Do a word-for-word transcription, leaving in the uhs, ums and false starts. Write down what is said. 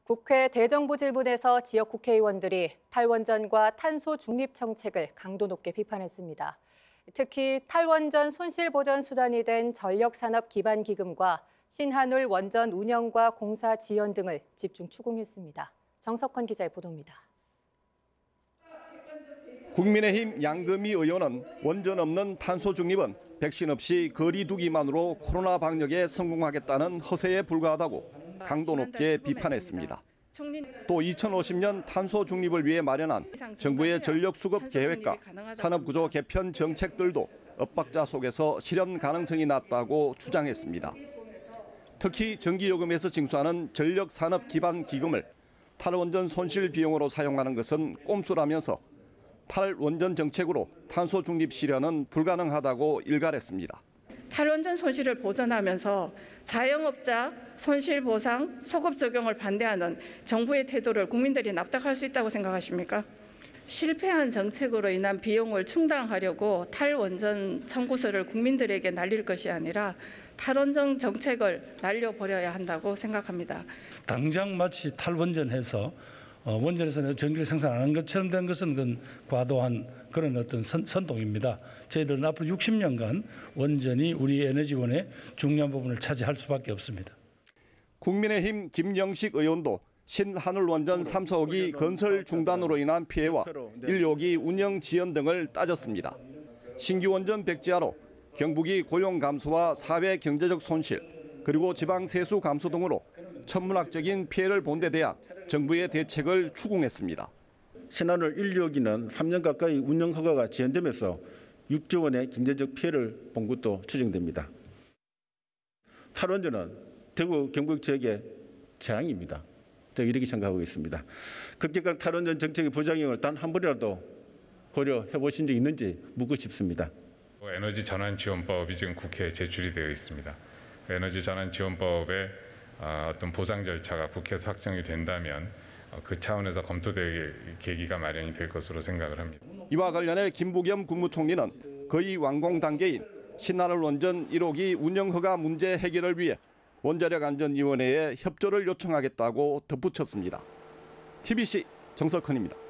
국회 대정부질문에서 지역 국회의원들이 탈원전과 탄소 중립 정책을 강도 높게 비판했습니다. 특히 탈원전 손실보전 수단이 된 전력산업기반기금과 신한울 원전 운영과 공사 지연 등을 집중 추궁했습니다. 정석헌 기자의 보도입니다. 국민의힘 양금희 의원은 원전 없는 탄소 중립은 백신 없이 거리 두기만으로 코로나 방역에 성공하겠다는 허세에 불과하다고 강도 높게 비판했습니다. 또 이천오십 년 탄소 중립을 위해 마련한 정부의 전력 수급 계획과 산업구조 개편 정책들도 엇박자 속에서 실현 가능성이 낮다고 주장했습니다. 특히 전기요금에서 징수하는 전력산업 기반 기금을 탈원전 손실 비용으로 사용하는 것은 꼼수라면서 탈원전 정책으로 탄소 중립 실현은 불가능하다고 일갈했습니다. 탈원전 손실을 보전하면서 자영업자 손실보상 소급 적용을 반대하는 정부의 태도를 국민들이 납득할 수 있다고 생각하십니까? 실패한 정책으로 인한 비용을 충당하려고 탈원전 청구서를 국민들에게 날릴 것이 아니라 탈원전 정책을 날려버려야 한다고 생각합니다. 당장 마치 탈원전해서 원전에서 전기를 생산하는 것처럼 된 것은 그건 과도한 그런 어떤 선, 선동입니다. 저희들은 앞으로 육십 년간 원전이 우리 에너지원의 중요한 부분을 차지할 수밖에 없습니다. 국민의힘 김영식 의원도 신한울 원전 삼 사호기 건설 중단으로 인한 피해와 일 호기 운영 지연 등을 따졌습니다. 신규 원전 백지화로 경북이 고용 감소와 사회 경제적 손실, 그리고 지방 세수 감소 등으로 천문학적인 피해를 본 데 대한 정부의 대책을 추궁했습니다. 신한울 일, 이 호기는 삼 년 가까이 운영 허가가 지연되면서 육조 원의 경제적 피해를 본 것도 추정됩니다. 탈원전은 대구 경북 지역의 재앙입니다. 제가 이렇게 생각하고 있습니다. 급격한 탈원전 정책의 부작용을 단 한 번이라도 고려해 보신 적 있는지 묻고 싶습니다. 에너지 전환 지원법이 지금 국회에 제출이 되어 있습니다. 에너지 전환 지원법의 어떤 보상 절차가 국회에서 확정이 된다면 그 차원에서 검토될 계기가 마련이 될 것으로 생각을 합니다. 이와 관련해 김부겸 국무총리는 거의 완공 단계인 신한울 원전 일 호기 운영 허가 문제 해결을 위해 원자력안전위원회에 협조를 요청하겠다고 덧붙였습니다. 티비씨 정석헌입니다.